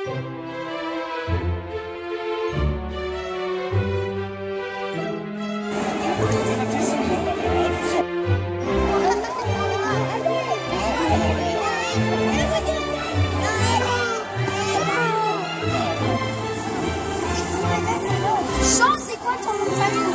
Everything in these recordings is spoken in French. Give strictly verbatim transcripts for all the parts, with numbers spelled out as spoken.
Chant, c'est quoi ton nom de famille?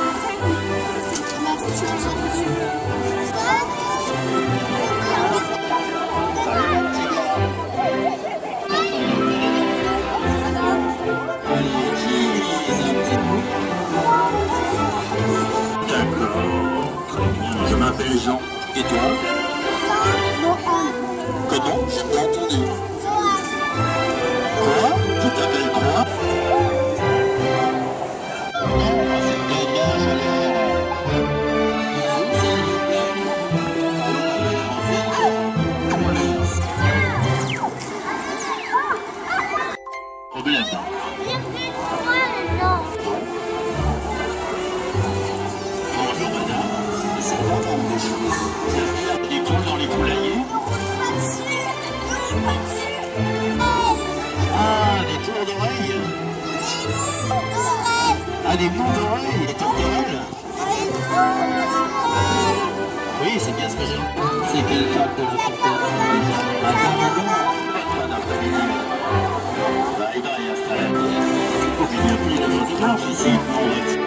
D'accord, très bien. Je m'appelle Jean. Et toi? Comment? J'ai pas entendu. Quoi? Tu t'appelles quoi? Problème. Bonjour madame, c'est vraiment des choses. Des poules dans les poulaillers. Ah, des tours d'oreilles. Ah, des boucles d'oreilles, des tourterelles. Oui, c'est bien ce que j'ai. C'est quelle femme de la tourterelle? Attends, madame. Madame, bah, il va y installer. Il faut venir plus de notre ici.